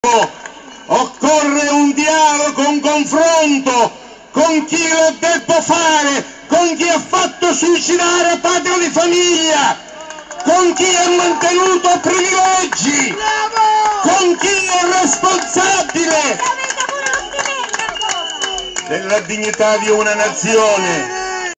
Occorre un dialogo, un confronto con chi lo debbo fare, con chi ha fatto suicidare padre di famiglia, con chi ha mantenuto privilegi, con chi è responsabile della dignità di una nazione.